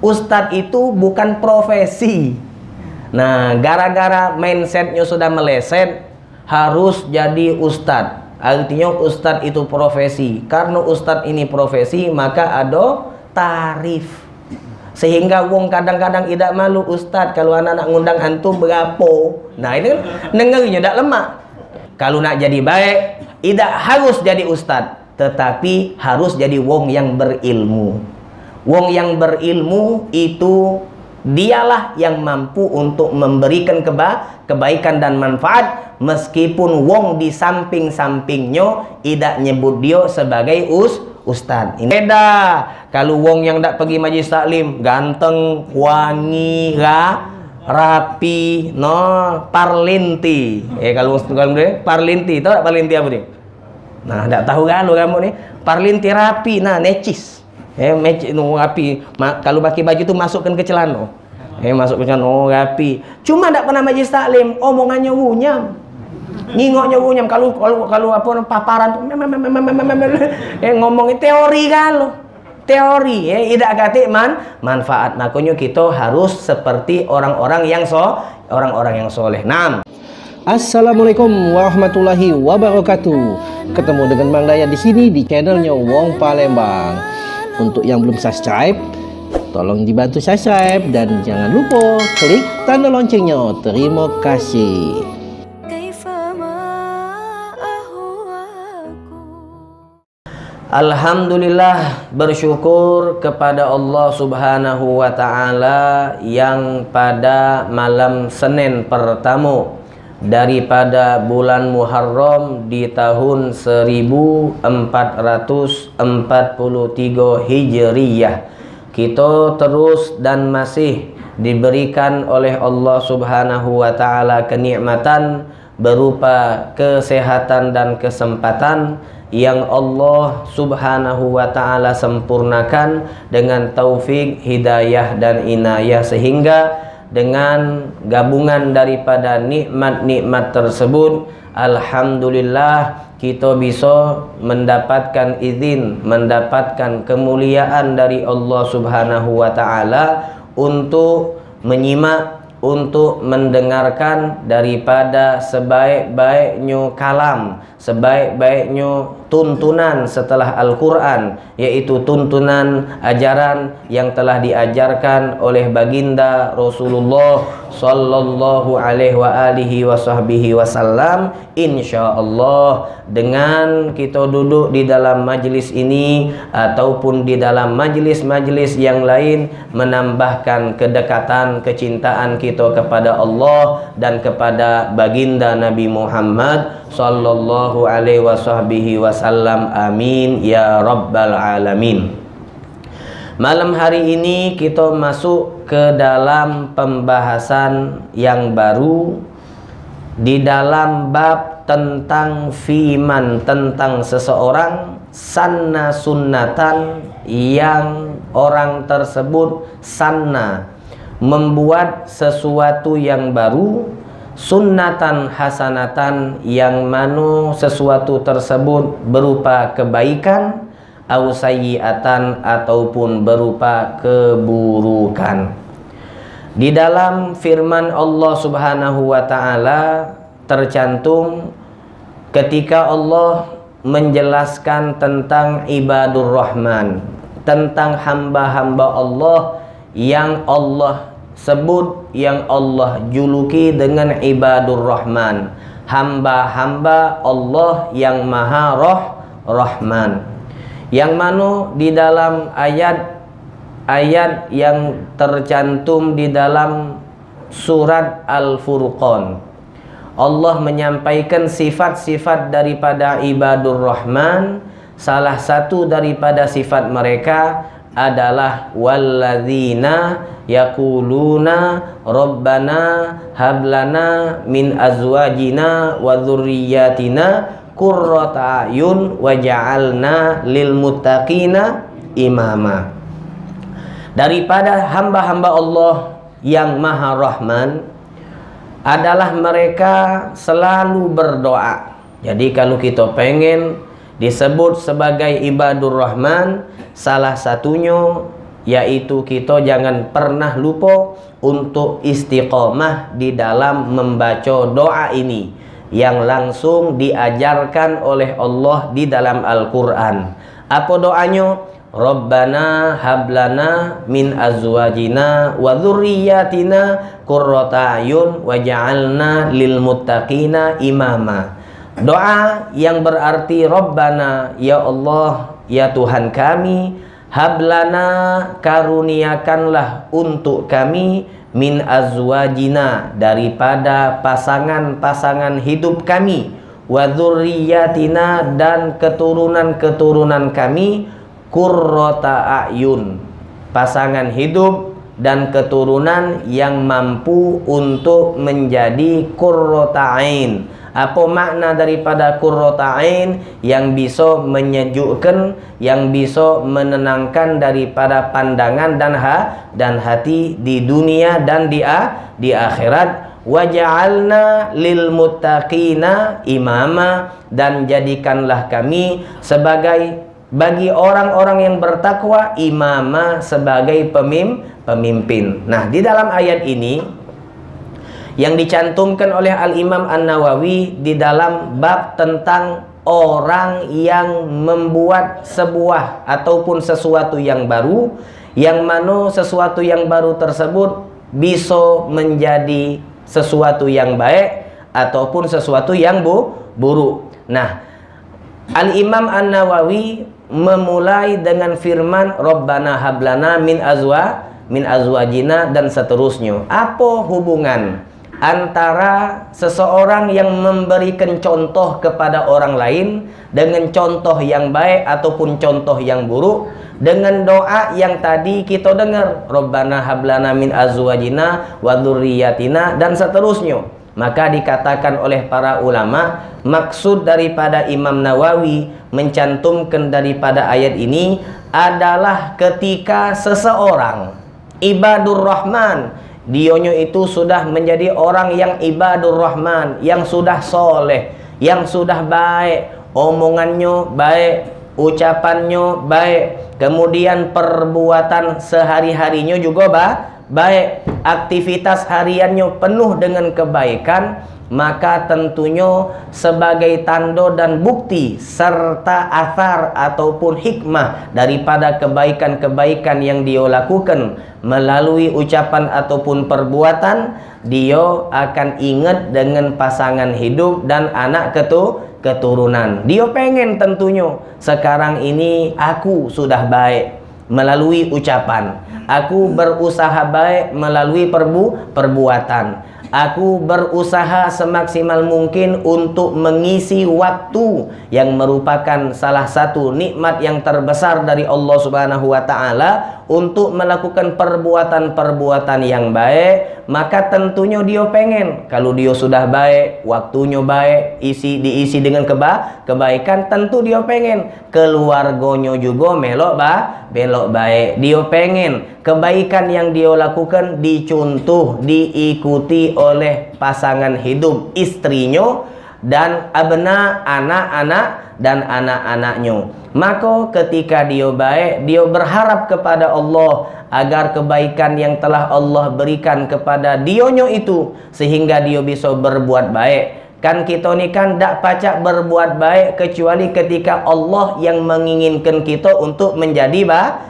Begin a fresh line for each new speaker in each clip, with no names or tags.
Ustadz itu bukan profesi. Nah, gara-gara mindsetnya sudah meleset, harus jadi ustadz. Artinya ustadz itu profesi. Karena ustadz ini profesi, maka ada tarif. Sehingga wong kadang-kadang tidak malu, ustadz kalau anak-anak ngundang antum berapa. Nah ini kan dengarnya tidak lemak. Kalau nak jadi baik, tidak harus jadi ustadz, tetapi harus jadi wong yang berilmu. Wong yang berilmu itu dialah yang mampu untuk memberikan kebaikan dan manfaat, meskipun wong di samping-sampingnya tidak nyebut dia sebagai ustadz. Ini beda. Kalau wong yang tak pergi majlis taklim, ganteng, wangi, rapi, no, parlinti. Kalau parlinti, tahu tak parlinti apa nih? Nah, tak tahu kan lo kamu nih. Parlinti rapi, nah necis. Rapi. Kalau pakai baju itu masukkan ke celana. Masuk ke celana, rapi. Cuma tak pernah majlis taklim, omongannya wunyam. Ngingoknya wunyam. Kalau apa paparan ngomongin teori kan lo. Teori tidak kata manfaat. Makanya kita harus seperti orang-orang yang soleh. Nah,
Assalamualaikum warahmatullahi wabarakatuh. Ketemu dengan Mang Dayat di sini di channelnya Wong Palembang. Untuk yang belum subscribe, tolong dibantu subscribe dan jangan lupa klik tanda loncengnya. Terima kasih.
Alhamdulillah, bersyukur kepada Allah Subhanahu wa Ta'ala yang pada malam Senin pertama daripada bulan Muharram di tahun 1443 Hijriyah, kita terus dan masih diberikan oleh Allah Subhanahu wa Ta'ala kenikmatan berupa kesehatan dan kesempatan yang Allah Subhanahu wa Ta'ala sempurnakan dengan taufik, hidayah dan inayah, sehingga dengan gabungan daripada nikmat-nikmat tersebut, alhamdulillah kita bisa mendapatkan izin, mendapatkan kemuliaan dari Allah Subhanahu wa Ta'ala untuk menyimak, untuk mendengarkan daripada sebaik-baiknya kalam, sebaik-baiknya tuntunan setelah Al-Quran, yaitu tuntunan ajaran yang telah diajarkan oleh baginda Rasulullah sallallahu alaihi wa alihi wa sahbihi wasallam. Insyaallah dengan kita duduk di dalam majlis ini ataupun di dalam majlis-majlis yang lain, menambahkan kedekatan, kecintaan kita kepada Allah dan kepada baginda Nabi Muhammad sallallahu alaihi wasahbihi wasallam. Amin ya rabbal alamin. Malam hari ini kita masuk ke dalam pembahasan yang baru di dalam bab tentang fiman, tentang seseorang sanna sunnatan, yang orang tersebut sanna, membuat sesuatu yang baru, sunnatan hasanatan, yang mana sesuatu tersebut berupa kebaikan, au sayyiatan, ataupun berupa keburukan. Di dalam firman Allah Subhanahu wa Ta'ala tercantum ketika Allah menjelaskan tentang ibadur rahman, tentang hamba-hamba Allah yang Allah sebut, yang Allah juluki dengan ibadur rahman, hamba-hamba Allah yang maha rahman, yang mana di dalam ayat yang tercantum di dalam surat Al-Furqan, Allah menyampaikan sifat-sifat daripada ibadur rahman. Salah satu daripada sifat mereka adalah walladzina yaquluna rabbana hablana min azwajina wa dzurriyyatina qurrata ayun waj'alna lil muttaqina imama. Daripada hamba-hamba Allah yang maha rahman adalah mereka selalu berdoa. Jadi kalau kita pengen disebut sebagai ibadur rahman, salah satunya yaitu kita jangan pernah lupa untuk istiqomah di dalam membaca doa ini yang langsung diajarkan oleh Allah di dalam Al-Quran. Apa doanya? Rabbana hablana min azwajina wa dzurriyyatina qurrata a'yun waj'alna lil muttaqina imama. Doa yang berarti Rabbana, ya Allah, ya Tuhan kami, hablana, karuniakanlah untuk kami, min azwajina, daripada pasangan-pasangan hidup kami, wa dzurriyyatina, dan keturunan-keturunan kami, qurrata a'yun, pasangan hidup dan keturunan yang mampu untuk menjadi qurrata ain. Apa makna daripada qurrata ain? Yang bisa menyejukkan, yang bisa menenangkan daripada pandangan dan hati di dunia dan di akhirat. Waja'alna lil muttaqina imama, dan jadikanlah kami sebagai bagi orang-orang yang bertakwa imama, sebagai pemimpin. Nah, di dalam ayat ini yang dicantumkan oleh Al-Imam An-Nawawi di dalam bab tentang orang yang membuat sebuah ataupun sesuatu yang baru, yang mana sesuatu yang baru tersebut bisa menjadi sesuatu yang baik ataupun sesuatu yang buruk. Nah, Al-Imam An-Nawawi memulai dengan firman Rabbana hablana min azwajina dan seterusnya. Apa hubungan antara seseorang yang memberikan contoh kepada orang lain dengan contoh yang baik ataupun contoh yang buruk dengan doa yang tadi kita dengar, Rabbana hablana min azwajina wa dzurriyyatina dan seterusnya? Maka dikatakan oleh para ulama, maksud daripada Imam Nawawi mencantumkan daripada ayat ini adalah ketika seseorang ibadur rahman, dionyo itu sudah menjadi orang yang ibadur rahman, yang sudah soleh, yang sudah baik, omongannya baik, ucapannya baik, kemudian perbuatan sehari-harinya juga baik, aktivitas hariannya penuh dengan kebaikan, maka tentunya sebagai tanda dan bukti serta athar ataupun hikmah daripada kebaikan-kebaikan yang dia lakukan melalui ucapan ataupun perbuatan, dia akan ingat dengan pasangan hidup dan anak keturunan. Dia pengen tentunya sekarang ini aku sudah baik melalui ucapan, aku berusaha baik melalui perbuatan, aku berusaha semaksimal mungkin untuk mengisi waktu yang merupakan salah satu nikmat yang terbesar dari Allah Subhanahu wa Ta'ala untuk melakukan perbuatan-perbuatan yang baik. Maka tentunya dia pengen kalau dia sudah baik, waktunya baik, diisi dengan kebaikan, tentu dia pengen keluarganya juga belok baik. Dia pengen kebaikan yang dia lakukan dicontoh, diikuti oleh pasangan hidup, istrinya dan abna, anak-anak dan anak-anaknya. Maka ketika dia baik, dia berharap kepada Allah agar kebaikan yang telah Allah berikan kepada dionyo itu sehingga dia bisa berbuat baik. Kan kita ni kan tak pacak berbuat baik kecuali ketika Allah yang menginginkan kita untuk menjadi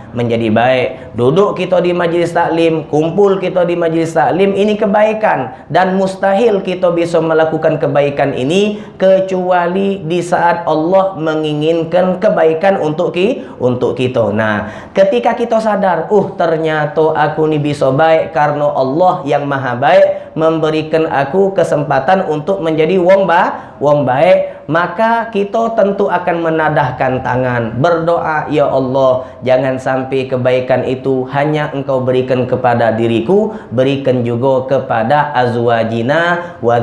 baik. Duduk kita di majlis taklim, kumpul kita di majlis taklim, ini kebaikan, dan mustahil kita bisa melakukan kebaikan ini kecuali di saat Allah menginginkan kebaikan untuk kita. Nah, ketika kita sadar, ternyata aku ni bisa baik karena Allah yang maha baik memberikan aku kesempatan untuk menjadi wong baik, maka kita tentu akan menadahkan tangan, berdoa, ya Allah, jangan sampai kebaikan itu hanya Engkau berikan kepada diriku, berikan juga kepada azwajina wa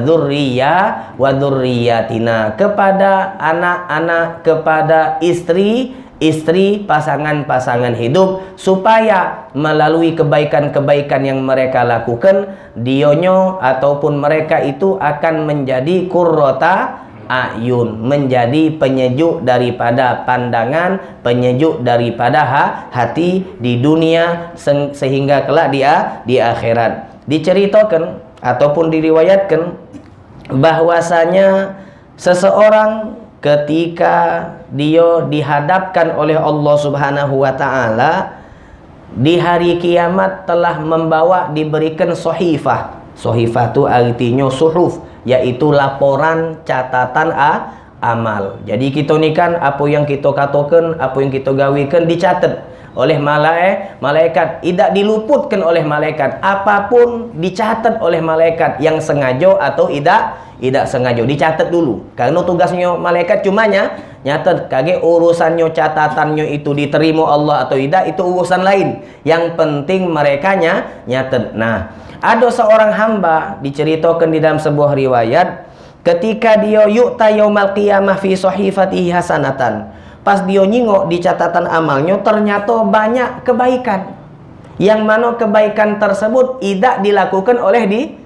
dzurriyyatina, kepada anak-anak, kepada istri, pasangan-pasangan hidup, supaya melalui kebaikan-kebaikan yang mereka lakukan, dionyo ataupun mereka itu akan menjadi qurrata ayun, menjadi penyejuk daripada pandangan, penyejuk daripada hati di dunia sehingga kelak di akhirat. Diceritakan ataupun diriwayatkan bahwasanya seseorang ketika dia dihadapkan oleh Allah Subhanahu wa taala di hari kiamat telah diberikan sohifah. Sohifah itu artinya suhuf, yaitu laporan catatan amal. Jadi kita ni kan apa yang kita katakan, apa yang kita gawikan dicatat oleh malaikat, tidak diluputkan oleh malaikat. Apapun dicatat oleh malaikat, yang sengaja atau tidak sengaja dicatat dulu. Karena tugasnya malaikat cuma nyatat. Kage urusannya, catatannya itu diterima Allah atau tidak, itu urusan lain. Yang penting mereka nyatat. Nah, ada seorang hamba diceritakan di dalam sebuah riwayat, ketika dia yu'ta yaumal qiyamah fi sahifatihi hasanatan. Pas dia nyingok di catatan amalnya, ternyata banyak kebaikan. Yang mana kebaikan tersebut tidak dilakukan oleh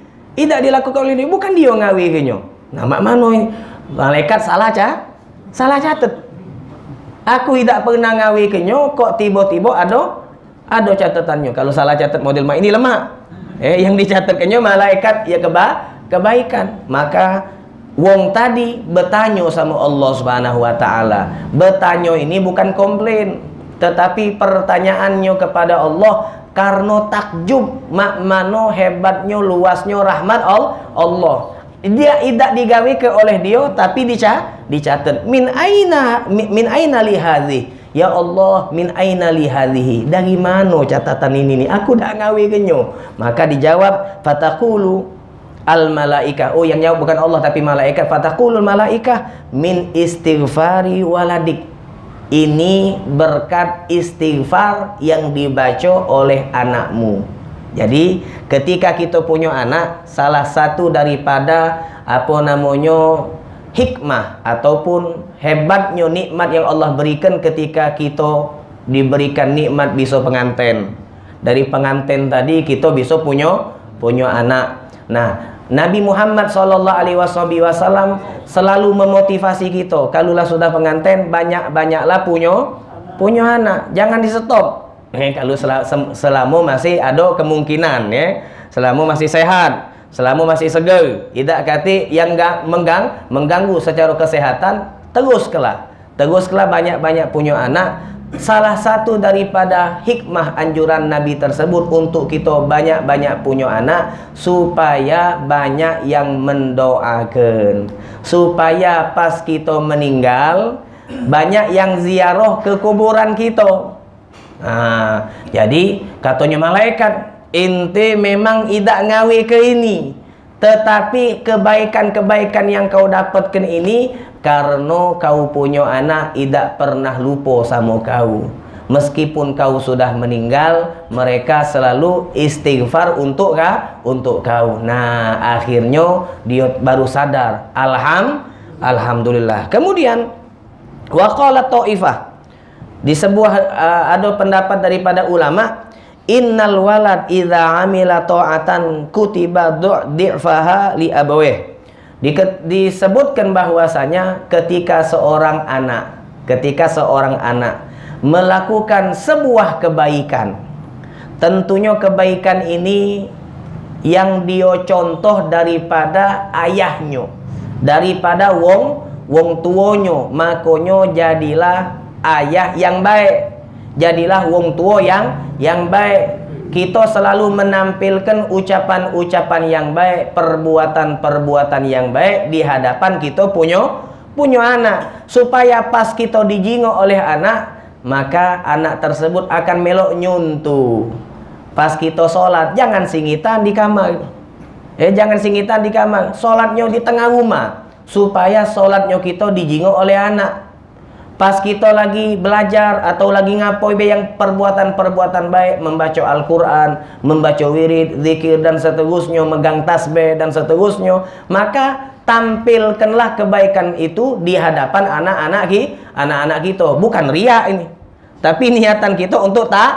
dia, bukan dia ngawikannya. Nah, mak mano malaikat salah catat. Aku tidak pernah ngawikannya, kok tiba-tiba ada catatannya. Kalau salah catat model mak ini lemah. Yang dicatatkannya malaikat ya kebaikan. Maka wong tadi bertanya sama Allah Subhanahu wa taala. Bertanya ini bukan komplain, tetapi pertanyaannya kepada Allah karena takjub mano hebatnya, luasnya rahmat Allah. Dia tidak digawe ke oleh dia, tapi dicatat. Min aina li hadhihi. Ya Allah, min aina li hadhihi. Dari mana catatan ini nih? Aku dak ngawe kenyo. Maka dijawab fataqulu al malaikah. Oh, yang jawab bukan Allah tapi malaikat. Fataqulul malaikah min istighfari waladik. Ini berkat istighfar yang dibaca oleh anakmu. Jadi ketika kita punya anak, salah satu daripada hikmah ataupun hebatnya nikmat yang Allah berikan ketika kita diberikan nikmat bisa pengantin. Dari pengantin tadi kita bisa punya anak. Nah, Nabi Muhammad SAW selalu memotivasi kita. Kalaulah sudah pengantin, banyak-banyaklah punya anak. Jangan di stop. Kalau selama masih ada kemungkinan, selama masih sehat, selama masih segar, tidak kata yang mengganggu secara kesehatan, teruslah banyak-banyak punya anak. Salah satu daripada hikmah anjuran Nabi tersebut untuk kita banyak-banyak punya anak, supaya banyak yang mendoakan, supaya pas kita meninggal banyak yang ziarah ke kuburan kita. Nah, jadi katanya malaikat, ente memang tidak ngawi ke ini, tetapi kebaikan-kebaikan yang kau dapatkan ini karena kau punya anak tidak pernah lupa sama kau. Meskipun kau sudah meninggal, mereka selalu istighfar untuk kau. Nah, akhirnya dia baru sadar. Alhamdulillah. Kemudian waqala ta'ifah. Di sebuah ada pendapat daripada ulama, innal walad idza amila ta'atan kutiba dhi'faha li abawih. Disebutkan bahwasanya ketika seorang anak melakukan sebuah kebaikan, tentunya kebaikan ini yang dia contoh daripada ayahnya, daripada wong tuonyo, makanya jadilah ayah yang baik, jadilah wong tua yang baik. Kita selalu menampilkan ucapan-ucapan yang baik, perbuatan-perbuatan yang baik di hadapan kita punya anak, supaya pas kita dijingo oleh anak, maka anak tersebut akan melok nyuntu. Pas kita sholat, jangan singitan di kamar. Jangan singitan di kamar, sholatnya di tengah rumah, supaya sholatnya kita dijingo oleh anak. Pas kita lagi belajar atau lagi ngapoy yang perbuatan-perbuatan baik, membaca Al-Quran, membaca wirid, zikir dan seterusnya, megang tasbih dan seterusnya, maka tampilkanlah kebaikan itu di hadapan anak-anak kita. Bukan riya ini, tapi niatan kita untuk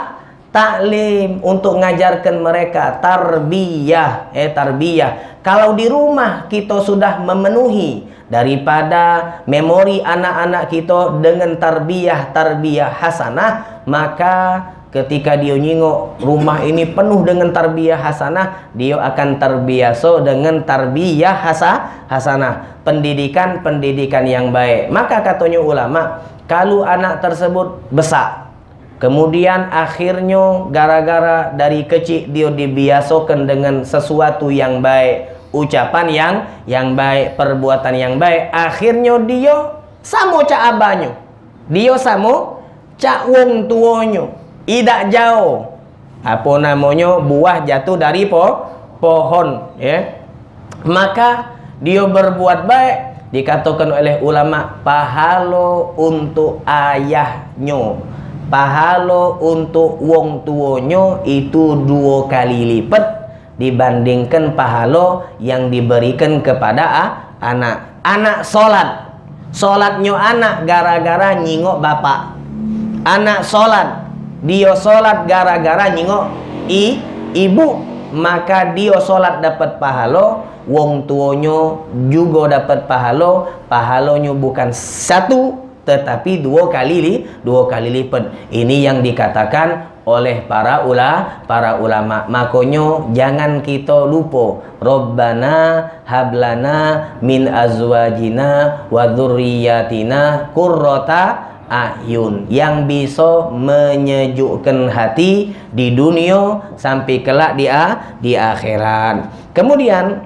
taklim, untuk ngajarkan mereka tarbiyah, tarbiyah. Kalau di rumah kita sudah memenuhi daripada memori anak-anak kita dengan tarbiyah hasanah, maka ketika dia nyingok rumah ini penuh dengan tarbiyah hasanah, dia akan terbiasa dengan tarbiyah hasanah, pendidikan yang baik. Maka katanya ulama, kalau anak tersebut besar, kemudian akhirnya gara-gara dari kecil dia dibiasakan dengan sesuatu yang baik, ucapan yang baik, perbuatan yang baik, akhirnya dia sama cak abahnya, dia sama cak wong tuanya, tidak jauh apa namanya buah jatuh dari pohon, ya. Maka dia berbuat baik, dikatakan oleh ulama pahalo untuk ayahnya, pahalo untuk wong tuanya itu 2 kali lipat dibandingkan pahalo yang diberikan kepada anak. Anak solatnya anak gara-gara nyingok bapak. Anak solat, dia solat gara-gara nyingok ibu, maka dia solat dapat pahalo, wong tuanya juga dapat pahalo. Pahalonya bukan 1 tetapi 2 kali lipat. Ini yang dikatakan oleh para ulama. Makanya jangan kita lupa, Rabbana hablana min azwajina wa dzurriyyatina qurrata ayun, yang bisa menyejukkan hati di dunia sampai kelak di akhirat. Kemudian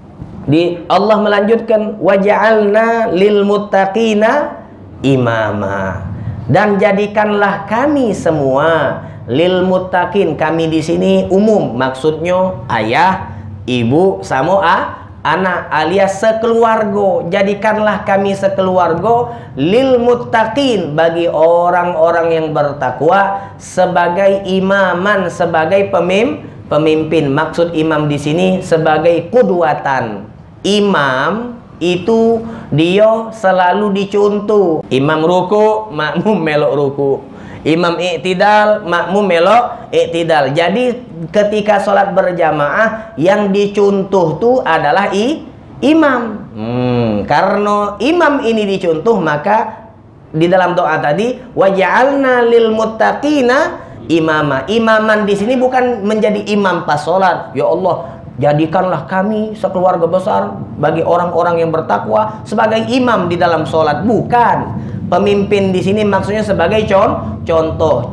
Allah melanjutkan waja'alna lil muttaqina imama, dan jadikanlah kami semua lil muttaqin. Kami di sini umum, maksudnya ayah, ibu sama anak alias sekeluarga. Jadikanlah kami sekeluarga lil muttaqin, bagi orang-orang yang bertakwa, sebagai imaman, sebagai pemimpin. Maksud imam di sini sebagai qudwatan. Imam itu dia selalu dicontoh. Imam ruku, makmum melok ruku. Imam iktidal, makmum melok iktidal. Jadi ketika sholat berjamaah yang dicontoh itu adalah imam. Karena imam ini dicontoh, maka di dalam doa tadi waja'alna lil muttaqina imama. Imaman di sini bukan menjadi imam pas sholat. Ya Allah, jadikanlah kami sekeluarga besar bagi orang-orang yang bertakwa sebagai imam di dalam sholat. Bukan. Pemimpin di sini maksudnya sebagai contoh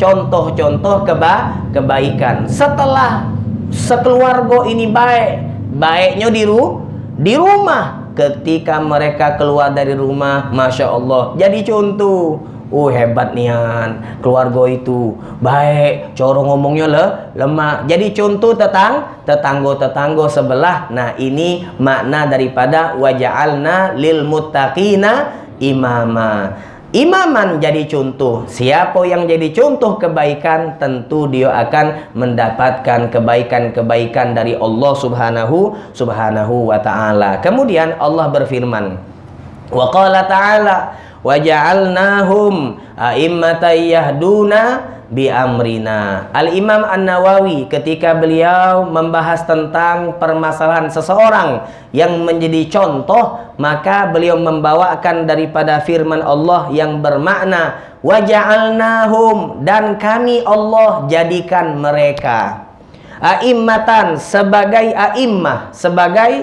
kebaikan. Setelah sekeluarga ini baiknya di rumah. Ketika mereka keluar dari rumah, masya Allah, jadi contoh. Hebat nian, keluarga itu baik, cara ngomongnya lemah. Jadi contoh tetangga sebelah. Nah, ini makna daripada waja'alna lil muttaqina imama. Imaman jadi contoh. Siapa yang jadi contoh kebaikan, tentu dia akan mendapatkan kebaikan-kebaikan dari Allah subhanahu wa ta'ala. Kemudian Allah berfirman, wa qala ta'ala waja'alnahum a'immatan yahduna bi amrina. Al-Imam An-Nawawi ketika beliau membahas tentang permasalahan seseorang yang menjadi contoh, maka beliau membawakan daripada firman Allah yang bermakna waja'alnahum, dan kami Allah jadikan mereka a'immatan, sebagai a'immah, sebagai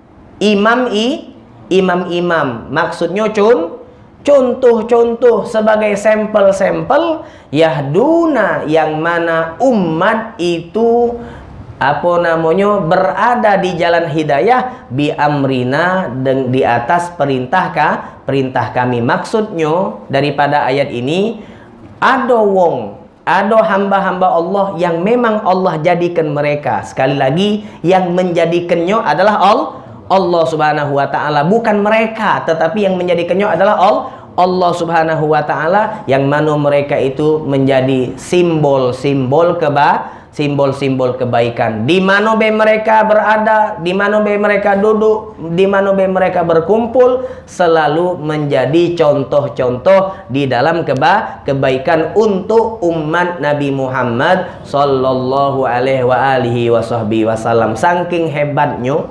imam-imam. Maksudnya contoh-contoh, sebagai sampel-sampel yahduna, yang mana umat itu berada di jalan hidayah bi amrina, di atas perintah kami. Maksudnya daripada ayat ini, ada hamba-hamba Allah yang memang Allah jadikan mereka. Sekali lagi, yang menjadikannya adalah Allah subhanahu wa ta'ala, bukan mereka, tetapi yang menjadikannya adalah Allah subhanahu wa ta'ala, yang mana mereka itu menjadi simbol-simbol simbol-simbol kebaikan. Di mana be mereka berada, di mana be mereka duduk, di mana be mereka berkumpul, selalu menjadi contoh-contoh di dalam kebaikan untuk umat Nabi Muhammad sallallahu alaihi wasallam. Saking hebatnya,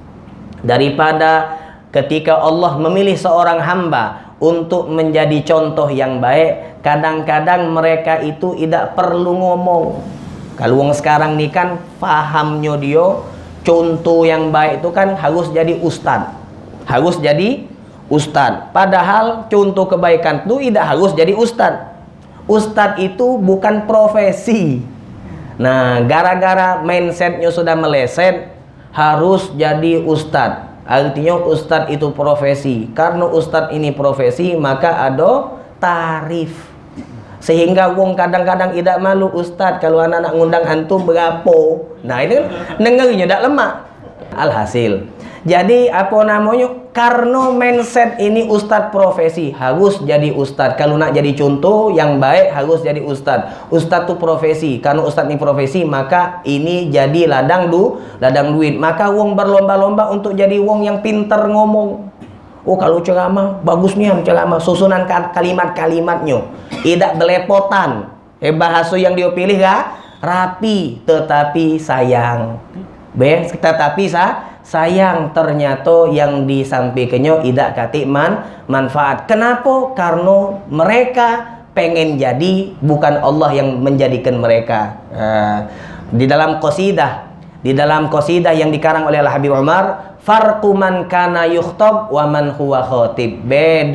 daripada ketika Allah memilih seorang hamba untuk menjadi contoh yang baik, kadang-kadang mereka itu tidak perlu ngomong. Kalau wong sekarang nih kan pahamnya dia contoh yang baik itu kan harus jadi ustad, harus jadi ustad. Padahal contoh kebaikan itu tidak harus jadi ustad. Ustad itu bukan profesi. Nah, gara-gara mindsetnya sudah meleset, harus jadi ustad. Artinya ustadz itu profesi. Karena ustadz ini profesi, maka ada tarif. Sehingga wong kadang-kadang tidak malu, ustadz kalau anak-anak ngundang antum berapa. Nah ini kan dengarnya tidak lemak. Alhasil, jadi apa namanya, karena mindset ini ustadz profesi, harus jadi ustadz. Kalau nak jadi contoh yang baik, harus jadi ustadz. Ustadz itu profesi. Karena ustadz ini profesi, maka ini jadi ladang duit. Maka wong berlomba-lomba untuk jadi wong yang pinter ngomong. Oh, kalau ceramah bagusnya ceramah, susunan kalimat-kalimatnya tidak belepotan. Bahasa yang dia pilih rapi, tetapi sayang. Tetapi sayang, ternyata yang disampaikannya tidak katik manfaat. Kenapa? Karena mereka pengen jadi, bukan Allah yang menjadikan mereka. Di dalam qasidah yang dikarang oleh Al-Habib Umar, farqu man kana yukhtab wa man huwa khatib.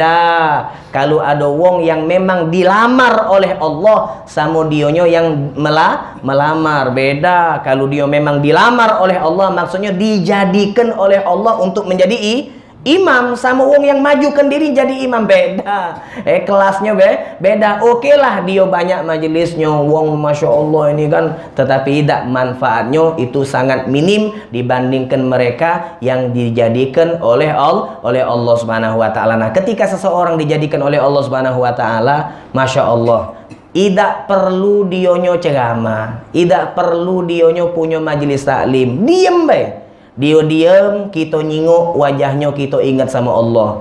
Beda kalau ada wong yang memang dilamar oleh Allah sama dionyo yang melamar. Beda kalau dia memang dilamar oleh Allah, maksudnya dijadikan oleh Allah untuk menjadi imam, sama wong yang majukan diri jadi imam. Beda kelasnya beda. Oke lah dia banyak majelisnya, wong masya Allah ini kan, tetapi tidak, manfaatnya itu sangat minim dibandingkan mereka yang dijadikan oleh Allah Subhanahu wa taala. Nah, ketika seseorang dijadikan oleh Allah Subhanahu wa taala, masya Allah, tidak perlu dionyo ceramah, tidak perlu dionyo punya majelis taklim, diem Dia diam, kita nyingok wajahnya, kita ingat sama Allah.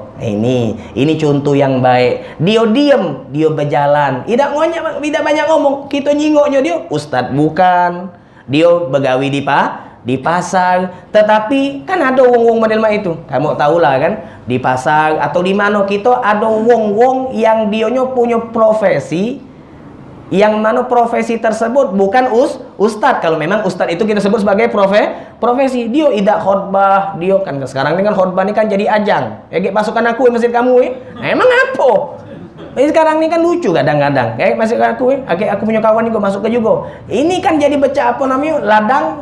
Ini contoh yang baik. Dia diam, dia berjalan, tidak banyak ngomong, kita nyingoknya dia ustadz bukan. Dia begawi di pasar, tetapi kan ada wong-wong model itu. Kamu tahulah kan, di pasar atau di mana kita ada wong-wong yang dionyo punya profesi, yang mana profesi tersebut bukan ustadz. Kalau memang ustadz itu kita sebut sebagai profesi. Dia tidak khotbah, dia kan sekarang ini kan khotbah ini kan jadi ajang. Pasukan aku masjid kamu emang apa? Sekarang ini kan lucu kadang-kadang. Masjid aku aku punya kawan juga masuk ke juga. Ini kan jadi baca ladang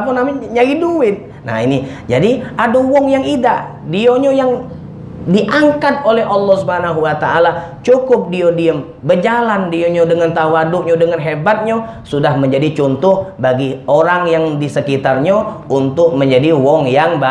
nyari duit. Nah ini jadi ada wong yang ida, dionyo yang diangkat oleh Allah Subhanahu wa taala, cukup dia diam, berjalan dionyo dengan tawaduknya, dengan hebatnya, sudah menjadi contoh bagi orang yang di sekitarnya untuk menjadi wong yang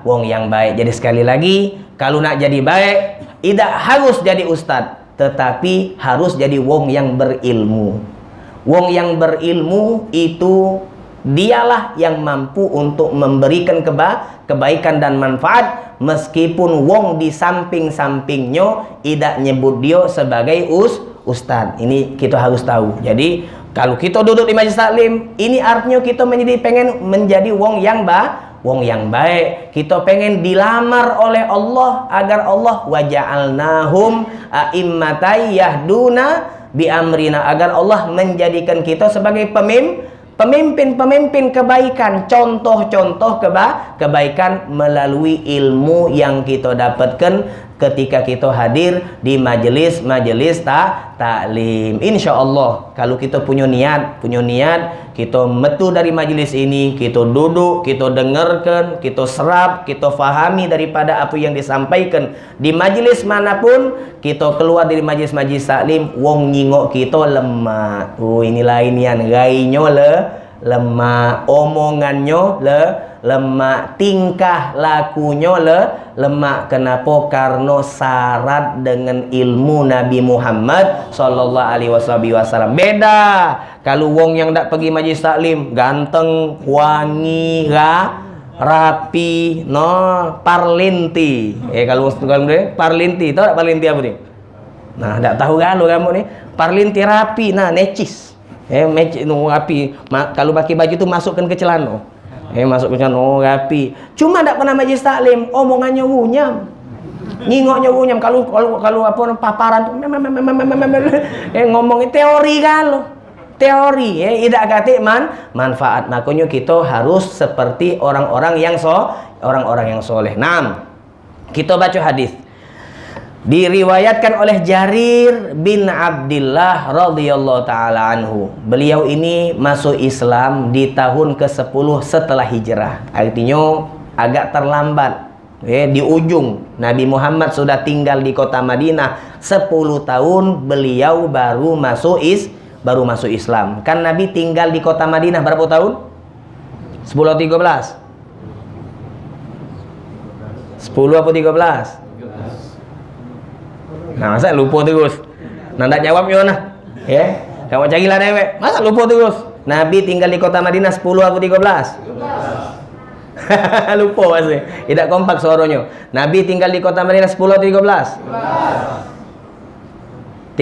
baik. Jadi sekali lagi, kalau nak jadi baik, tidak harus jadi ustadz, tetapi harus jadi wong yang berilmu. Wong yang berilmu itu dialah yang mampu untuk memberikan kebaikan dan manfaat, meskipun wong di samping-sampingnya tidak nyebut dia sebagai ustadz. Ini kita harus tahu. Jadi kalau kita duduk di majelis taklim, ini artinya kita pengen menjadi wong yang baik. Kita pengen dilamar oleh Allah agar Allah waja'alnahum a'immatai yahduna bi amrina, agar Allah menjadikan kita sebagai pemimpin kebaikan, contoh-contoh kebaikan melalui ilmu yang kita dapatkan ketika kita hadir di majelis taklim. Insya Allah kalau kita punya niat, kita metu dari majelis ini, kita duduk, kita dengarkan, kita serap, kita fahami daripada apa yang disampaikan di majelis manapun, kita keluar dari majelis taklim, wong nyingok kita lemah. Oh, inilah inian gainya lemah, omongannya lemah, tingkah lakunya lemah. Kenapa? Karena syarat dengan ilmu Nabi Muhammad sallallahu alaihi wasallam. Beda kalau wong yang tak pergi majlis taklim, ganteng, wangi, rapi, no, parlinti. Kalau parlinti, tahu tak parlinti apa ni? Nah, tak tahu kalau kamu ni, parlinti rapi, nah, necis. Rapi. Kalau pakai baju tu masukkan ke celana. Masuk ke celana, rapi. Cuma tak pernah majlis taklim, omongannya wunyam. Ngingoknya wunyam. Kalau apa paparan tu ngomongin teori kalau. Teori, tidak kata manfaat. Makanya kita harus seperti orang-orang yang soleh. Nah, kita baca hadis. Diriwayatkan oleh Jarir bin Abdullah radhiyallahu taala anhu. Beliau ini masuk Islam di tahun ke-10 setelah hijrah. Artinya agak terlambat. Di ujung Nabi Muhammad sudah tinggal di kota Madinah 10 tahun, beliau baru masuk Islam. Kan Nabi tinggal di kota Madinah berapa tahun? 10 atau 13? 10 apa 13? Nah, masa lupa terus? Nah, tak jawabnya nah. Kamu carilah dewek. Masa lupa terus? Nabi tinggal di kota Madinah 10 atau 13? 13. Lupa masih. Tidak kompak suaranya. Nabi tinggal di kota Madinah 10 atau 13? 13.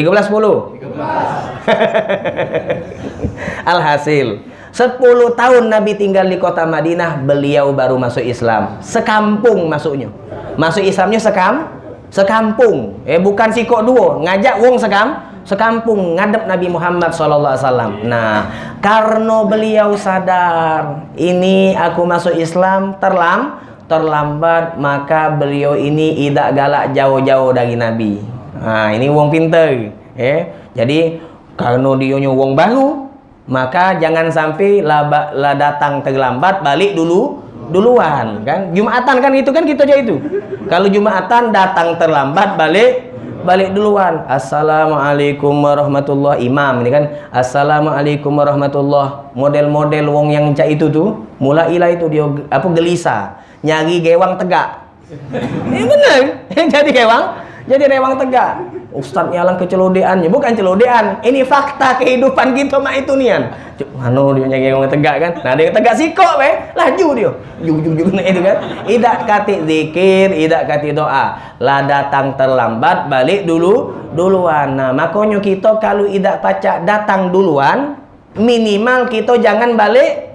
13. Alhasil 10 tahun Nabi tinggal di kota Madinah, beliau baru masuk Islam. Sekampung masuknya. Masuk Islamnya sekampung. Bukan sikok duo, ngajak wong sekampung ngadep Nabi Muhammad SAW. Nah, karena beliau sadar ini aku masuk Islam terlambat, maka beliau ini tidak galak jauh-jauh dari Nabi. Nah, ini wong pinter. Jadi karena dia wong baru, maka jangan sampai lah datang terlambat, balik duluan kan. Jumatan kan itu kan kita aja itu. Kalau Jumatan datang terlambat, balik duluan. Assalamualaikum warahmatullahi. Imam ini kan assalamualaikum warahmatullah. Model-model wong yang cak itu tuh mulailah itu dia apa gelisah, nyari gewang tegak. Benar. Jadi rewang tegak. Ustadz nyalang kecelodeannya, bukan celodean. Ini fakta kehidupan kita mak itu nian. Mano dia nyari orang tegak kan? Nah, dia tegak sikok laju dia. Juk itu kan. Idak kati zikir, idak kati doa. Lah datang terlambat, balik duluan. Nah, makanya kita kalau idak pacak datang duluan, minimal kita jangan balik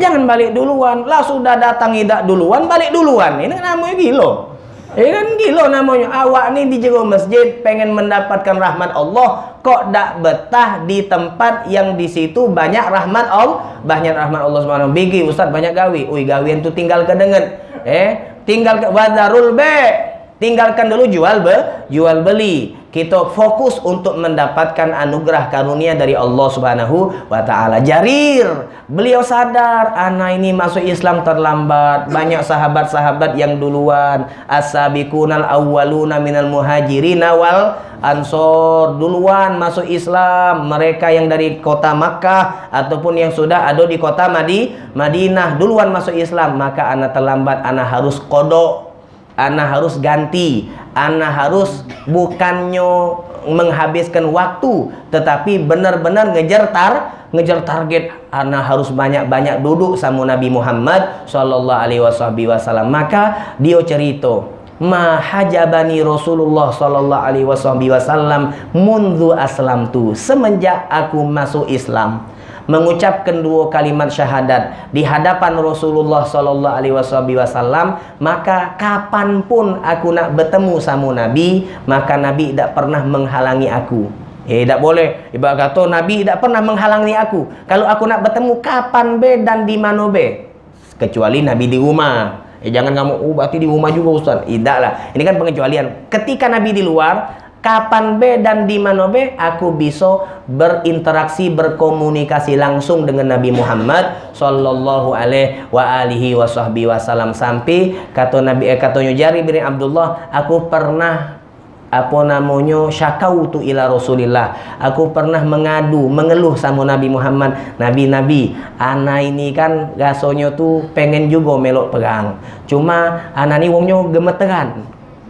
duluan. Lah sudah datang idak duluan, balik duluan. Ini namanya gila. Kan gila namanya. Awak ni di jero masjid pengen mendapatkan rahmat Allah, kok dak betah di tempat yang di situ banyak rahmat Allah, Subhanahu. Bigi Ustaz banyak gawi. Gawian tu tinggal ke dengan tinggal ke wadarul tinggalkan dulu jual beli. Kita fokus untuk mendapatkan anugerah karunia dari Allah Subhanahu wa taala. Jarir, beliau sadar anak ini masuk Islam terlambat. Banyak sahabat-sahabat yang duluan. As-sabiqunal awwaluna minal muhajirin wal ansor, duluan masuk Islam. Mereka yang dari kota Makkah ataupun yang sudah ada di kota Madinah duluan masuk Islam. Maka anak terlambat, anak harus qada, anak harus ganti, anak harus bukannya menghabiskan waktu, tetapi benar-benar ngejar target. Anak harus banyak-banyak duduk sama Nabi Muhammad sallallahu alaihi wasallam. Maka dia cerita, ma hajabani Rasulullah sallallahu alaihi wasallam mundu aslamtu, semenjak aku masuk Islam, mengucapkan 2 kalimat syahadat di hadapan Rasulullah sallallahu alaihi wasallam, maka kapanpun aku nak bertemu sama Nabi, maka Nabi tidak pernah menghalangi aku. Tak boleh. Ibarat kata Nabi tidak pernah menghalangi aku. Kalau aku nak bertemu kapan dan di mana kecuali Nabi di rumah. Jangan kamu berarti di rumah juga Ustaz. Tidaklah. Ini kan pengecualian. Ketika Nabi di luar, kapan dan di mana aku bisa berinteraksi, berkomunikasi langsung dengan Nabi Muhammad sallallahu alaihi wasallam. Sampai katanya Jarir bin Abdullah, aku pernah apa namanya, syakautu ila Rasulillah, aku pernah mengeluh sama Nabi Muhammad, Nabi, ana ini kan rasanya tuh pengen juga melok perang, cuma ana ni wongnya gemeteran,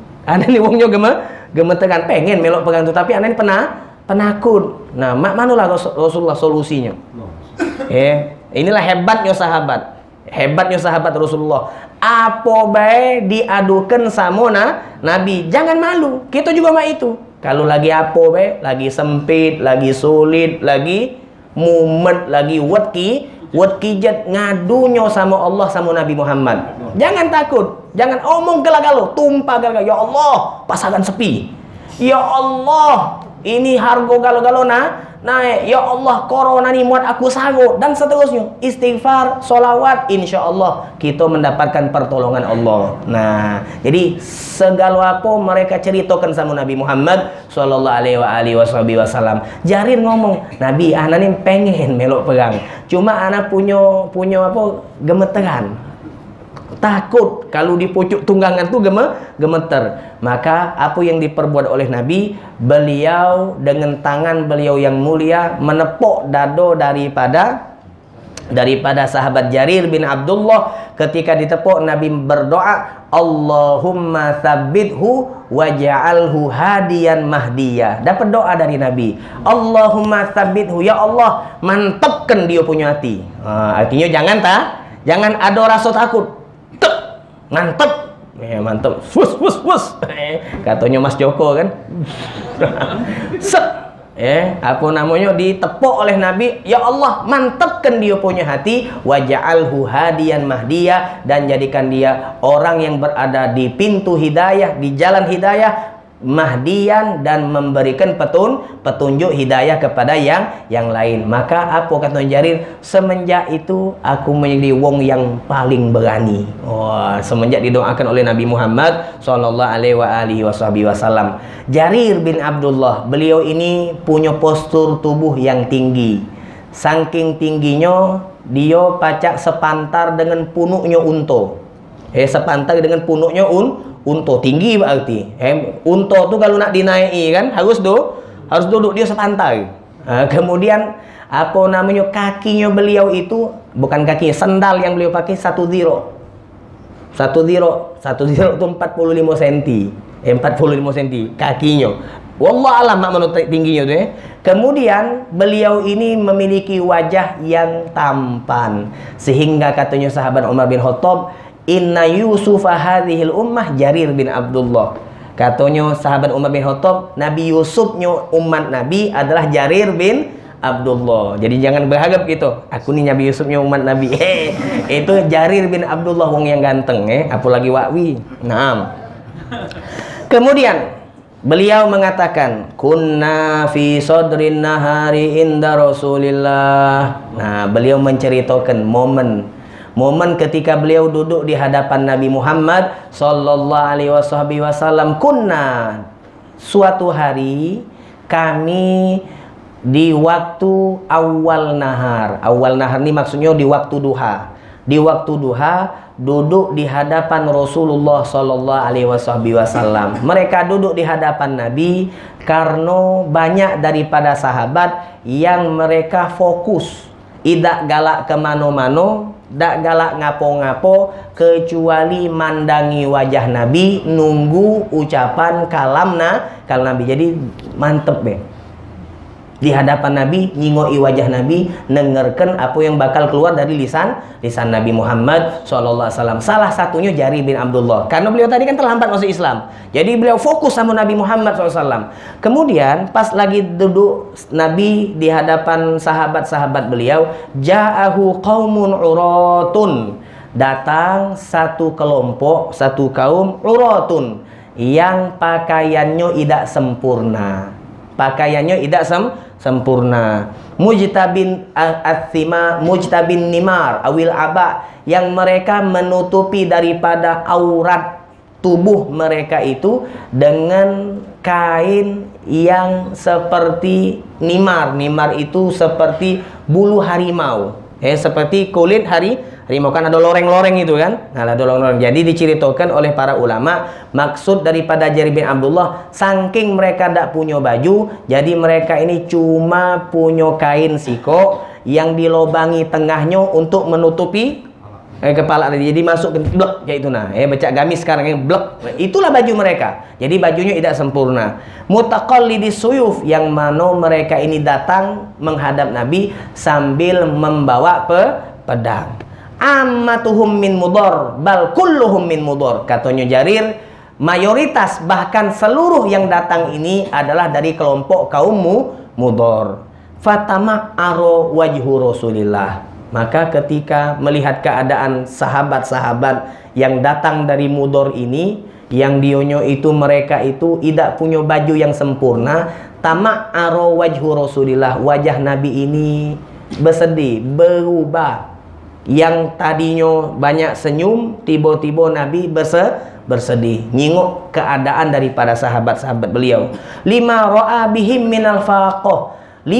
gemeteran pengen melok perang tuh, tapi ana ini penakut. Nah, manalah Rasulullah solusinya? Inilah hebatnya sahabat Rasulullah. Apa baik diadukan sama Nabi, jangan malu. Kita juga mah itu. Kalau lagi apa baik, lagi sempit, lagi sulit, lagi mumet, lagi wetki jet ngadunya sama Allah sama Nabi Muhammad. Jangan takut, jangan omong gelagalo, tumpah gelagalo. Ya Allah, pasangan sepi. Ya Allah, ini harga galo-galo naik. Ya Allah, corona ini muat aku sanggup, dan seterusnya. Istighfar, solawat, insya Allah kita mendapatkan pertolongan Allah. Nah, jadi segala apa mereka ceritakan sama Nabi Muhammad Sallallahu Alaihi Wasallam. Jarir ngomong, Nabi, anak ini pengen melok perang, cuma anak punya apa, gemeteran. Takut kalau di pucuk tunggangan tuh gemeter. Maka apa yang diperbuat oleh Nabi, beliau dengan tangan beliau yang mulia menepuk dado daripada sahabat Jarir bin Abdullah. Ketika ditepuk, Nabi berdoa, Allahumma tsabbithu waj'alhu hadiyan mahdiyah. Dapat doa dari Nabi, Allahumma tsabbithu, ya Allah mantapkan dia punya hati. Artinya jangan ada rasa takut. Mantap, mantap, wus, katanya Mas Joko kan, apa namanya, ditepuk oleh Nabi, ya Allah mantapkan dia punya hati, waja'alhu hadiyan mahdiyah, dan jadikan dia orang yang berada di pintu hidayah, di jalan hidayah, mahdiyan, dan memberikan petunjuk hidayah kepada yang lain. Maka apa kata Jarir, semenjak itu aku menjadi wong yang paling berani. Semenjak didoakan oleh Nabi Muhammad Sallallahu Alaihi Wasallam. Jarir bin Abdullah, beliau ini punya postur tubuh yang tinggi. Saking tingginya dia pacak sepantar dengan punuknya unta. Sepantar dengan punuknya unta, tinggi berarti. Unta tuh kalau nak dinaiki kan harus duduk dia sepantai. Kemudian apa namanya, kakinya beliau itu bukan kaki, sendal yang beliau pakai satu ziro itu 45 cm. 45 cm kakinya. Wallah alam mak menurut tingginya tuh. Kemudian beliau ini memiliki wajah yang tampan, sehingga katanya sahabat Umar bin Khattab, Inna Yusufa hadhil ummah Jarir bin Abdullah. Katanya sahabat Umar bin Khattab, Nabi Yusufnya umat Nabi adalah Jarir bin Abdullah. Jadi jangan berharap gitu, aku nih Nabi Yusufnya umat Nabi. Itu Jarir bin Abdullah, wong yang ganteng, apalagi wakwi. Naam. Kemudian beliau mengatakan, kunna fi sodrin nahari inda Rasulillah. Nah, beliau menceritakan momen ketika beliau duduk di hadapan Nabi Muhammad Sallallahu Alaihi Wasallam. Kunna, suatu hari kami di waktu awal nahar. Awal nahar ini maksudnya di waktu duha. Di waktu duha duduk di hadapan Rasulullah Sallallahu Alaihi Wasallam. Mereka duduk di hadapan Nabi karena banyak daripada sahabat yang mereka fokus, tidak galak kemana-mana, dak galak ngapo-ngapo, kecuali mandangi wajah Nabi, nunggu ucapan kalam Nabi. Jadi mantep di hadapan Nabi, nyingoi wajah Nabi, dengarkan apa yang bakal keluar dari lisan Nabi Muhammad SAW. Salah satunya Jarir bin Abdullah, karena beliau tadi kan terlambat masuk Islam, jadi beliau fokus sama Nabi Muhammad SAW. Kemudian pas lagi duduk Nabi di hadapan sahabat-sahabat beliau, ja'ahu qaumun uratun, datang satu kelompok, satu kaum, uratun, yang pakaiannya tidak sempurna. Pakaiannya tidak sempurna. Mujtabin athima, mujtabin nimar awil aba, yang mereka menutupi daripada aurat tubuh mereka itu dengan kain yang seperti nimar. Nimar itu seperti bulu harimau, seperti kulit Harimau kan ada loreng-loreng itu kan. Nah, ada loreng-loreng. Jadi diceritakan oleh para ulama, maksud daripada Jarir bin Abdullah, saking mereka tidak punya baju, jadi mereka ini cuma punya kain siko yang dilobangi tengahnya untuk menutupi kepala. Jadi masuk ke blek kayak itu nah. Becak gamis sekarang yang blek. Itulah baju mereka. Jadi bajunya tidak sempurna. Mutaqallidis suyuf, yang mana mereka ini datang menghadap Nabi sambil membawa pedang. Ammatuhum min mudor bal kulluhum min mudor, katanya Jarir, mayoritas bahkan seluruh yang datang ini adalah dari kelompok kaum mudor. Fatama aro wajhu Rasulillah, maka ketika melihat keadaan sahabat-sahabat yang datang dari mudor ini, yang dionyo itu mereka itu tidak punya baju yang sempurna, tamak aro wajhu Rasulillah, wajah Nabi ini bersedih, berubah. Yang tadinya banyak senyum, tiba-tiba Nabi bersedih, nyinguk keadaan daripada sahabat-sahabat beliau. 5 ra'a bihim minal faqah,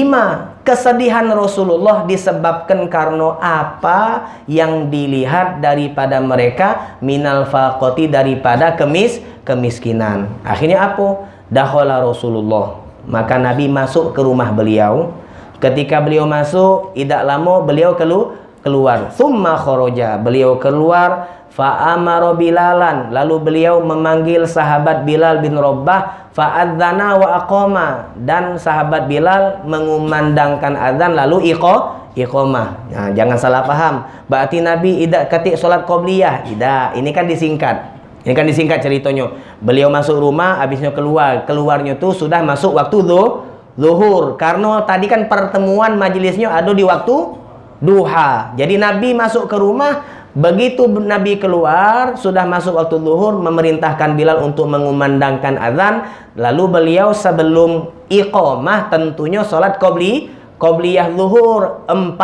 5 kesedihan Rasulullah disebabkan karena apa yang dilihat daripada mereka, minal faqati, daripada kemiskinan. Akhirnya apa? Dakhala Rasulullah, maka Nabi masuk ke rumah beliau. Ketika beliau masuk, tidak lama beliau keluar. Thumma kharaja, beliau keluar. Fa'amara Bilalan, lalu beliau memanggil sahabat Bilal bin Rabah. Fa'adzana wa aqama, dan sahabat Bilal mengumandangkan azan lalu iqamah. Nah, jangan salah paham, berarti Nabi tidak ketik solat qobliyah. Tidak, ini kan disingkat. Ini kan disingkat ceritanya. Beliau masuk rumah, habisnya keluarnya tuh sudah masuk waktu zuhur. Karena tadi kan pertemuan majelisnya ada di waktu duha. Jadi Nabi masuk ke rumah, begitu Nabi keluar sudah masuk waktu zuhur, memerintahkan Bilal untuk mengumandangkan azan. Lalu beliau sebelum iqamah tentunya salat qobliyah zuhur 4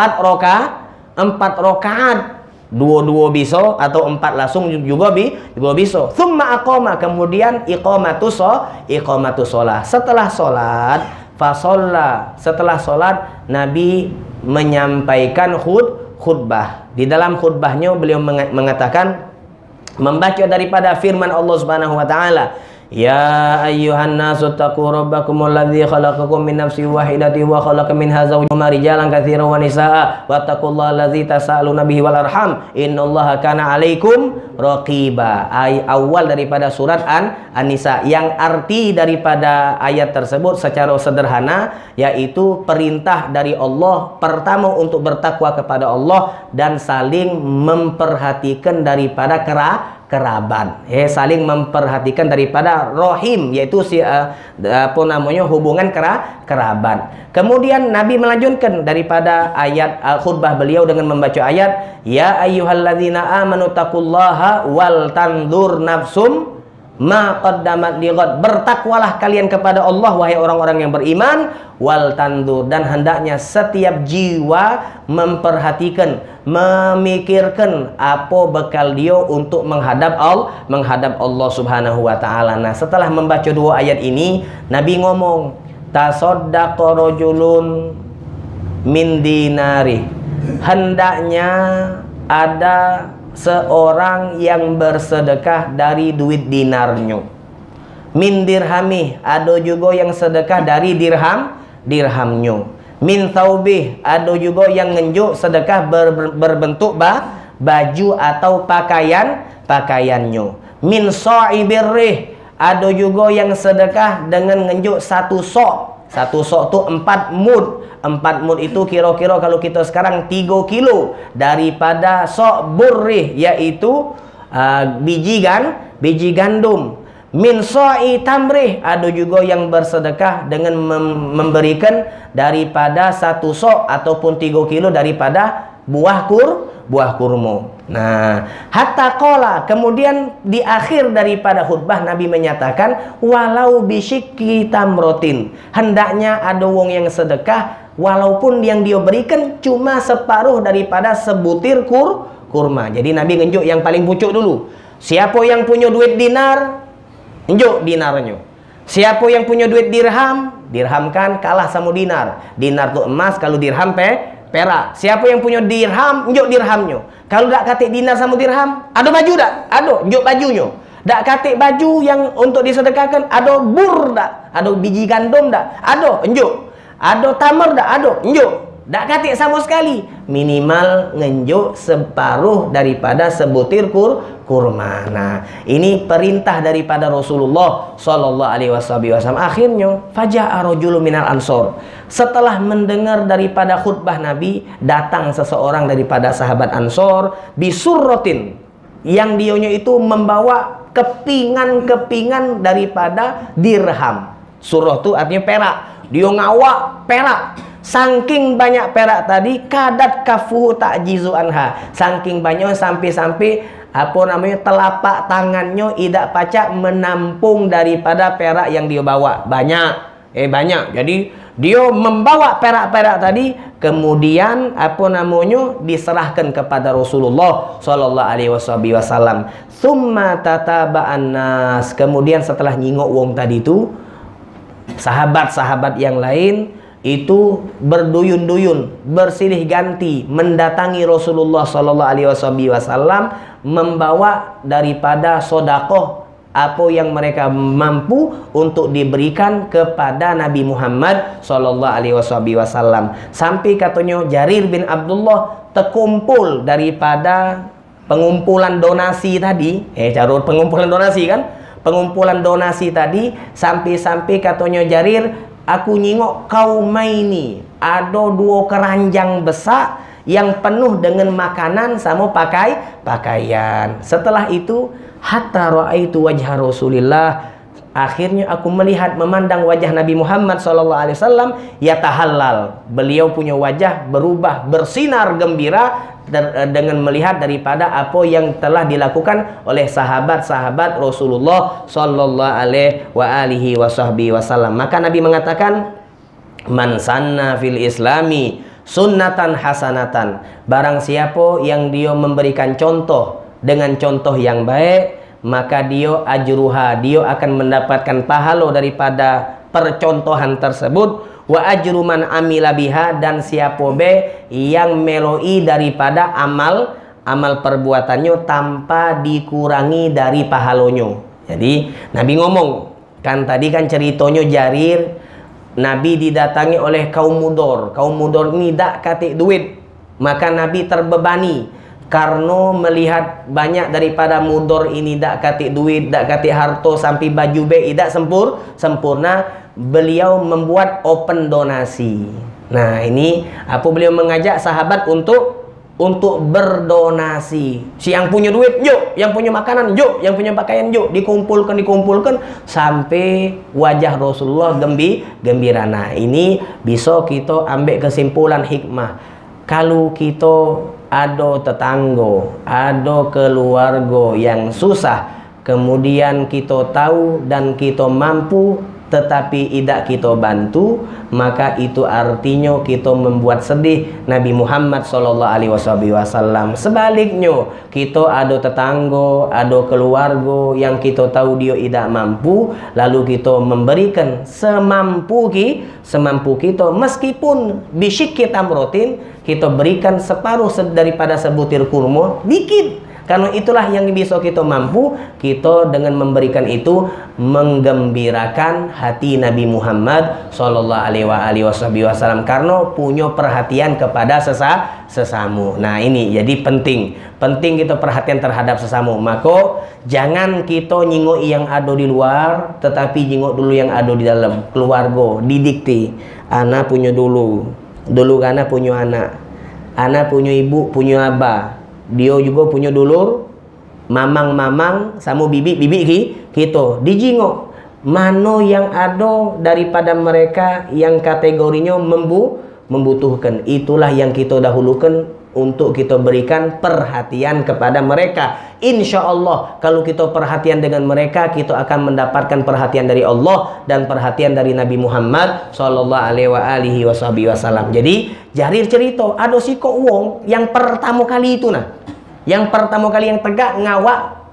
rakaat, 2 bisa atau 4 langsung juga bisa. Tsumma aqama, kemudian iqamatus shalah. Setelah salat fasalla, setelah salat Nabi menyampaikan khutbah. Di dalam khutbahnya beliau mengatakan, membaca daripada firman Allah Subhanahu wa taala, ya ayyuhan nasu taqu rabbakumul ladzi khalaqakum min nafsin wahidatin wa khalaqa minha zawjaha rijalan katsiran wa nisaa wattaqullaha allazi tasaaluna bihi wal arham innallaha kana 'alaikum raqiba. Awal daripada surat An-Nisa, yang arti daripada ayat tersebut secara sederhana yaitu perintah dari Allah pertama untuk bertakwa kepada Allah dan saling memperhatikan daripada kerabat, saling memperhatikan daripada rohim, yaitu hubungan kerabat. Kemudian Nabi melanjutkan daripada ayat khutbah beliau dengan membaca ayat, ya ayyuhalladzina amanu taqullaha wal tanzur nafsum ma qaddamat lighad, bertakwalah kalian kepada Allah wahai orang-orang yang beriman, wal tanzur, dan hendaknya setiap jiwa memperhatikan, memikirkan apa bekal dia untuk menghadap Allah Subhanahu wa taala. Nah, setelah membaca 2 ayat ini, Nabi ngomong, tasaddaqa rajulun min dinari, hendaknya ada seorang yang bersedekah dari duit dinarnya. Min dirhamih, ada juga yang sedekah dari dirhamnya. Min taubih, ada juga yang ngenjuk sedekah berbentuk baju atau pakaiannya. Min sa'ibirrih, ada juga yang sedekah dengan ngenjuk 1 sok. 1 sok itu 4 mud. 4 mud itu kira-kira kalau kita sekarang 3 kilo daripada sok burrih, yaitu biji gandum. Min sa'i tamrih, ada juga yang bersedekah dengan memberikan daripada 1 sok ataupun 3 kilo daripada buah kurma. Nah, hatta qala, kemudian di akhir daripada khutbah Nabi menyatakan, walau bisyikki tamrotin, hendaknya ada wong yang sedekah walaupun yang dia berikan cuma separuh daripada sebutir kurma. Jadi Nabi ngenjuk yang paling pucuk dulu. Siapa yang punya duit dinar, njuk dinarnya. Siapa yang punya duit dirham, dirham kan kalah sama dinar. Dinar tuh emas, kalau dirham perak. Siapa yang punya dirham, njuk dirhamnya. Kalau dak katik dinar sama dirham, ada baju dak? Ada, njuk bajunya. Dak katik baju yang untuk disedekahkan, ada bur dak? Ada biji gandum dak? Ada, njuk. Ada tamar dak? Ada, njuk. Dak katik sama sekali. Minimal ngenjuk separuh daripada sebutir kurma. Nah, ini perintah daripada Rasulullah sallallahu alaihi wasallam. Akhirnya faja'a rajulun minal ansor. Setelah mendengar daripada khutbah Nabi, datang seseorang daripada sahabat Ansor bisurratin, yang dionya itu membawa kepingan-kepingan daripada dirham. Surah itu artinya perak. Dia ngawak perak. Saking banyak perak tadi, kadat kafuhu ta'jizu anha. Saking banyak sampai-sampai telapak tangannya idak pacak menampung daripada perak yang dia bawa. Banyak. Jadi dia membawa perak-perak tadi, kemudian diserahkan kepada Rasulullah sallallahu alaihi wasallam. Tsumma tataba'an nas. Kemudian setelah nyingok wong tadi itu, sahabat-sahabat yang lain itu berduyun-duyun, bersilih ganti mendatangi Rasulullah sallallahu alaihi wasallam, membawa daripada sodakoh apa yang mereka mampu untuk diberikan kepada Nabi Muhammad sallallahu alaihi wasallam. Sampai katanya Jarir bin Abdullah terkumpul daripada pengumpulan donasi tadi. Pengumpulan donasi kan? Pengumpulan donasi tadi, sampai-sampai katanya Jarir, aku nyingok kaumaini, ada dua keranjang besar yang penuh dengan makanan sama pakaian. Setelah itu, hatta ra'aitu wajha Rasulillah, akhirnya aku melihat, memandang wajah Nabi Muhammad SAW, yatahallal. Beliau punya wajah berubah, bersinar gembira dengan melihat daripada apa yang telah dilakukan oleh sahabat-sahabat Rasulullah sallallahu alaihi wasallam. Maka Nabi mengatakan, man sanna fil islami sunnatan hasanatan. Barang siapa yang dia memberikan contoh dengan contoh yang baik, maka dia ajruha, dia akan mendapatkan pahala daripada percontohan tersebut. Wa ajru man amila biha, dan siapa be yang meloi daripada amal perbuatannya tanpa dikurangi dari pahalonyo. Jadi Nabi ngomong kan tadi kan ceritanya Jarir, Nabi didatangi oleh kaum mudor. Kaum mudor ini dak katik duit, maka Nabi terbebani karena melihat banyak daripada mudor ini dak katik duit, dak katik harto, sampai baju be idak sempurna. Beliau membuat open donasi. Nah, ini beliau mengajak sahabat untuk berdonasi. Si yang punya duit, yuk, yang punya makanan, yuk, yang punya pakaian, yuk, dikumpulkan sampai wajah Rasulullah gembira. Nah, ini bisa kita ambil kesimpulan hikmah. Kalau kita ada tetangga, ada keluarga yang susah, kemudian kita tahu dan kita mampu, tetapi tidak kita bantu, maka itu artinya kita membuat sedih Nabi Muhammad sallallahu alaihi wasallam. Sebaliknya, kita ada tetangga, ada keluarga yang kita tahu dia tidak mampu, lalu kita memberikan semampu kita, meskipun bisyikki tamrotin, kita berikan separuh daripada sebutir kurma, dikit. Karena itulah yang bisa kita mampu, kita dengan memberikan itu menggembirakan hati Nabi Muhammad sallallahu alaihi wasallam, karena punya perhatian kepada sesama. Nah, ini jadi penting kita perhatian terhadap sesama. Maka jangan kita nyingok yang ada di luar, tetapi nyingok dulu yang ada di dalam keluarga. Didikti, anak punya dulu karena punya anak punya ibu, punya abah. Dia juga punya dulur, mamang sama bibi kita. Dijingok mana yang ada daripada mereka yang kategorinya membutuhkan. Itulah yang kita dahulukan untuk kita berikan perhatian kepada mereka. Insya Allah kalau kita perhatian dengan mereka, kita akan mendapatkan perhatian dari Allah dan perhatian dari Nabi Muhammad sallallahu alaihi wasallam. Jadi Jarir cerita, ada si kok wong yang pertama kali itu yang pertama kali yang tegak ngawak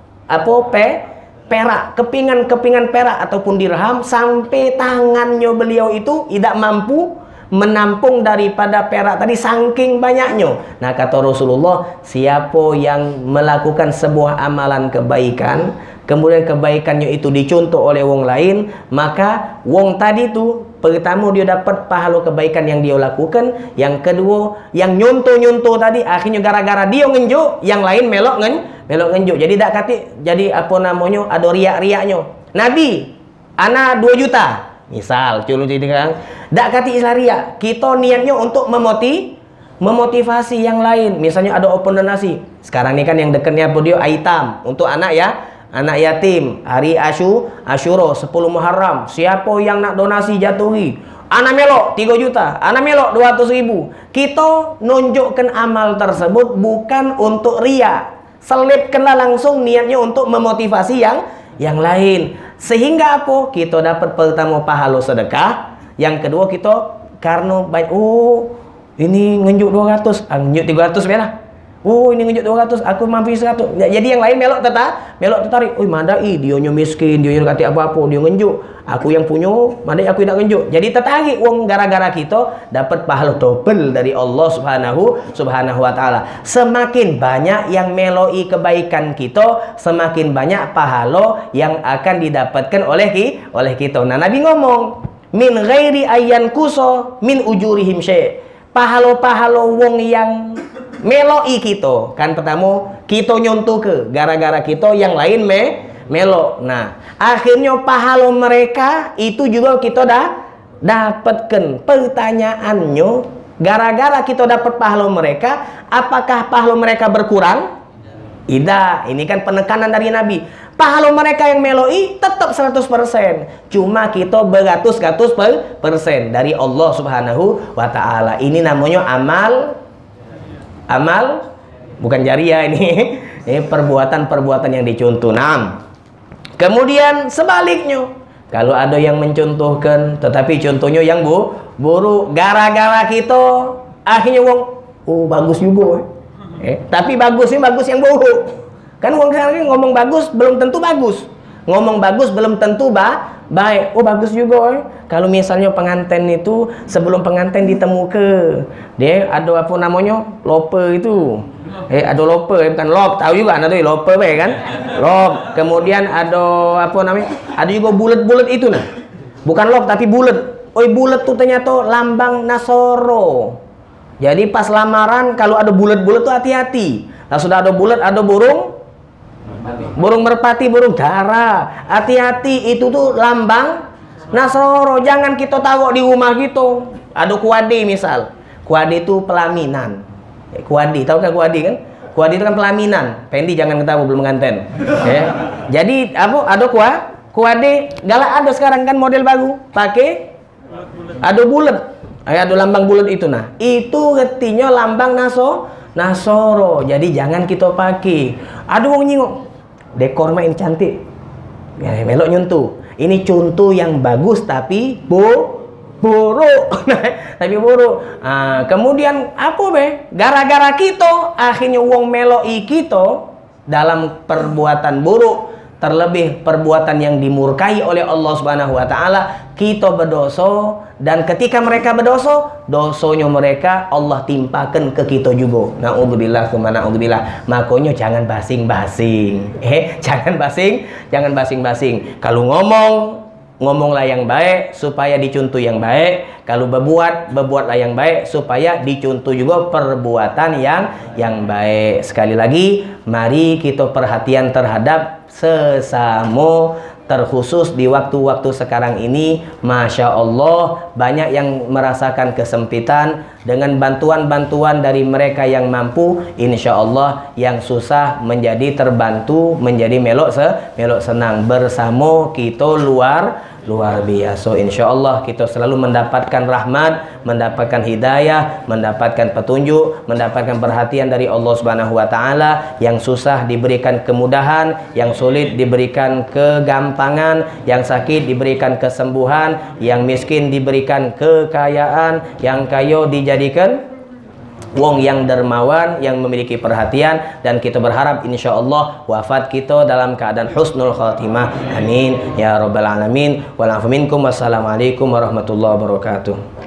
perak, kepingan perak ataupun dirham, sampai tangannya beliau itu tidak mampu menampung daripada perak tadi saking banyaknya. Nah, kata Rasulullah, siapa yang melakukan sebuah amalan kebaikan, kemudian kebaikannya itu dicontoh oleh wong lain, maka wong tadi tuh pertama dia dapat pahala kebaikan yang dia lakukan, yang kedua yang nyontoh tadi akhirnya gara-gara dia ngenjuk, yang lain melok ngenjuk. Jadi tak kati, jadi apa namanya, ada riak-riaknya. Nabi ana 2 juta misal culun jadi kan, dak kati istilah riak, kita niatnya untuk memotivasi yang lain. Misalnya ada open donasi sekarang ini kan, yang dekatnya video aitam untuk anak ya, anak yatim, hari Asyura 10 Muharram, siapa yang nak donasi jatuhi, anak melok 3 juta, anak melok 200.000. Kita nunjukkan amal tersebut bukan untuk riak, selipkanlah langsung niatnya untuk memotivasi yang lain. Sehingga apa? Kita dapat pertama pahala sedekah, yang kedua kita karena baik, oh ini ngenjuk 200, ngenjuk 300 lah. Oh ini ngenjuk 200, aku mampu 100. Jadi yang lain melok tertarik. Oh madai dia miskin, dia kati apa-apa, dia ngenjuk. Aku yang punya, madai aku tidak ngenjuk. Jadi tertarik wong gara-gara kita dapat pahala double dari Allah Subhanahu wa taala. Semakin banyak yang meloi kebaikan kita, semakin banyak pahala yang akan didapatkan oleh kita. Nah, Nabi ngomong, min ghairi ayyan kuso min ujurihim syai'. Pahala-pahala wong yang meloi kita kan, pertama kita nyontoh ke gara-gara kita, yang lain melok. Nah, akhirnya pahala mereka itu juga kita dah dapatkan. Pertanyaannya, gara-gara kita dapat pahala mereka, apakah pahala mereka berkurang? Tidak. Ini kan penekanan dari Nabi. Pahala mereka yang meloi tetap 100%. Cuma kita beratus-ratus persen dari Allah Subhanahu wa taala. Ini namanya amal bukan jariah ini. Ini perbuatan-perbuatan yang dicontoh. Nah, kemudian sebaliknya, kalau ada yang mencontohkan tetapi contohnya yang buruk, gara-gara kita akhirnya wong, oh bagus juga. Tapi bagusnya bagus yang buruk. Kan wong sekarang ngomong bagus belum tentu bagus. Ngomong bagus belum tentu baik. Oh bagus juga. Kalau misalnya pengantin itu sebelum pengantin ditemukan, dia ada apa namanya? Lope itu. Ada lope, bukan lop, tahu juga ada tuh lope kan? Lop. Kemudian ada apa namanya? Ada juga bulat-bulat itu nah. Bukan lop tapi bulat. Oh bulat tuh ternyata lambang Nasoro. Jadi pas lamaran kalau ada bulat-bulat tuh hati-hati. Nah sudah ada bulat, ada burung merpati, burung dara. Hati-hati, itu tuh lambang Nasoro. Jangan kita taruh di rumah gitu. Ada kuade misal. Kuade itu pelaminan. Kuade, tahu kan kuade kan? Kuade itu kan pelaminan. Pendi jangan ketahui belum nganten. Jadi apa? Ada kuade. Galak ada sekarang kan model baru. Pakai ada bulat. Ada lambang bulat itu nah. Itu artinya lambang Nasoro. Jadi jangan kita pakai. Aduh wong nyingok. Dekor main cantik. Ya, melok nyuntuh. Ini contoh yang bagus tapi buruk. Tapi buruk. Kemudian apa be? Gara-gara kita akhirnya wong meloi kita dalam perbuatan buruk, terlebih perbuatan yang dimurkai oleh Allah Subhanahu wa taala, kita berdosa, dan ketika mereka berdosa, dosanya mereka Allah timpakan ke kita juga. Na'udzubillah tsumma na'udzubillah. Makanya jangan basing-basing. Jangan basing-basing. Kalau ngomonglah yang baik supaya dicontoh yang baik. Kalau berbuatlah yang baik supaya dicontoh juga perbuatan yang baik. Sekali lagi, mari kita perhatian terhadap sesama, terkhusus di waktu-waktu sekarang ini. Masya Allah, banyak yang merasakan kesempitan. Dengan bantuan-bantuan dari mereka yang mampu, insya Allah yang susah menjadi terbantu, menjadi melok senang. Bersama kita luar biasa. Insya Allah kita selalu mendapatkan rahmat, mendapatkan hidayah, mendapatkan petunjuk, mendapatkan perhatian dari Allah Subhanahu wa taala. Yang susah diberikan kemudahan, yang sulit diberikan kegampangan, yang sakit diberikan kesembuhan, yang miskin diberikan kekayaan, yang kaya dijadikan wong yang dermawan, yang memiliki perhatian. Dan kita berharap insya Allah wafat kita dalam keadaan husnul khatimah. Amin ya rabbal alamin. Wassalamualaikum warahmatullahi wabarakatuh.